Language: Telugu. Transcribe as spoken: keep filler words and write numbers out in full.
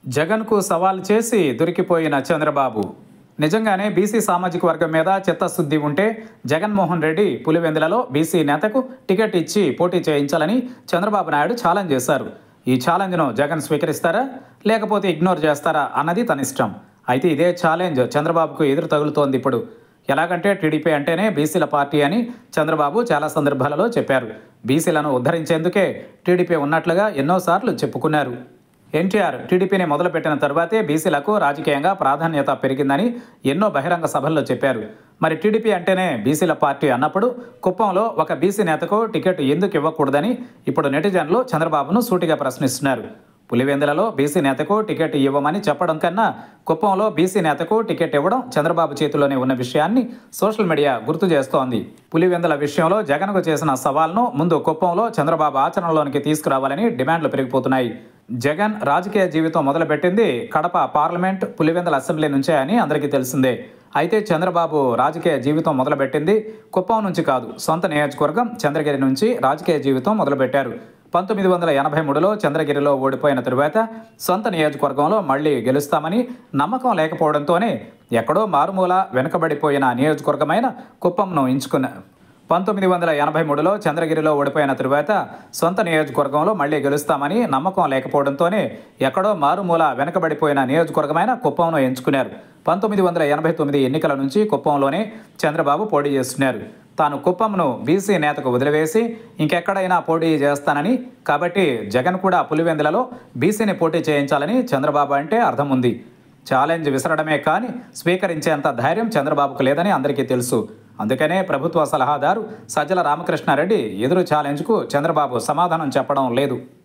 జగన్కు సవాల్ చేసి దొరికిపోయిన చంద్రబాబు. నిజంగానే బీసీ సామాజిక వర్గం మీద చిత్తశుద్ధి ఉంటే జగన్మోహన్ రెడ్డి పులివెందులలో బీసీ నేతకు టికెట్ ఇచ్చి పోటీ చేయించాలని చంద్రబాబు నాయుడు ఛాలెంజ్ చేశారు. ఈ ఛాలెంజ్ను జగన్ స్వీకరిస్తారా లేకపోతే ఇగ్నోర్ చేస్తారా అన్నది తన ఇష్టం. అయితే ఇదే ఛాలెంజ్ చంద్రబాబుకు ఎదురు తగులుతోంది ఇప్పుడు. ఎలాగంటే టీడీపీ అంటేనే బీసీల పార్టీ అని చంద్రబాబు చాలా సందర్భాలలో చెప్పారు. బీసీలను ఉద్ధరించేందుకే టీడీపీ ఉన్నట్లుగా ఎన్నోసార్లు చెప్పుకున్నారు. ఎన్టీఆర్ టీడీపీని మొదలుపెట్టిన తరువాతే బీసీలకు రాజకీయంగా ప్రాధాన్యత పెరిగిందని ఎన్నో బహిరంగ సభల్లో చెప్పారు. మరి టీడీపీ అంటేనే బీసీల పార్టీ అన్నప్పుడు కుప్పంలో ఒక బీసీ నేతకు టికెట్ ఎందుకు ఇవ్వకూడదని ఇప్పుడు నెటిజన్లు చంద్రబాబును సూటిగా ప్రశ్నిస్తున్నారు. పులివెందులలో బీసీ నేతకు టికెట్ ఇవ్వమని చెప్పడం కన్నా కుప్పంలో బీసీ నేతకు టికెట్ ఇవ్వడం చంద్రబాబు చేతిలోనే ఉన్న విషయాన్ని సోషల్ మీడియా గుర్తు చేస్తోంది. పులివెందుల విషయంలో జగన్కు చేసిన సవాల్ను ముందు కుప్పంలో చంద్రబాబు ఆచరణలోనికి తీసుకురావాలని డిమాండ్లు పెరిగిపోతున్నాయి. జగన్ రాజకీయ జీవితం మొదలుపెట్టింది కడప పార్లమెంట్, పులివెందుల అసెంబ్లీ నుంచే అని అందరికీ తెలిసిందే. అయితే చంద్రబాబు రాజకీయ జీవితం మొదలుపెట్టింది కుప్పం నుంచి కాదు, సొంత నియోజకవర్గం చంద్రగిరి నుంచి రాజకీయ జీవితం మొదలుపెట్టారు. పంతొమ్మిది వందల ఎనభై మూడులో చంద్రగిరిలో ఓడిపోయిన తరువాత సొంత నియోజకవర్గంలో మళ్లీ గెలుస్తామని నమ్మకం లేకపోవడంతోనే ఎక్కడో మారుమూల వెనుకబడిపోయిన నియోజకవర్గమైన కుప్పంను ఎంచుకున్నారు. పంతొమ్మిది వందల ఎనభై మూడులో చంద్రగిరిలో ఓడిపోయిన తరువాత సొంత నియోజకవర్గంలో మళ్లీ గెలుస్తామని నమ్మకం లేకపోవడంతోనే ఎక్కడో మారుమూల వెనుకబడిపోయిన నియోజకవర్గమైన కుప్పంను ఎంచుకున్నారు. పంతొమ్మిది వందల ఎనభై తొమ్మిది ఎన్నికల నుంచి కుప్పంలోనే చంద్రబాబు పోటీ చేస్తున్నారు. తాను కుప్పంను బీసీ నేతకు వదిలివేసి ఇంకెక్కడైనా పోటీ చేస్తానని, కాబట్టి జగన్ కూడా పులివెందులలో బీసీని పోటీ చేయించాలని చంద్రబాబు అంటే అర్థం ఉంది. ఛాలెంజ్ విసరడమే కానీ స్వీకరించేంత ధైర్యం చంద్రబాబుకు లేదని అందరికీ తెలుసు. అందుకనే ప్రభుత్వ సలహాదారు సజ్జల రామకృష్ణారెడ్డి ఎదురు ఛాలెంజ్కు చంద్రబాబు సమాధానం చెప్పడం లేదు.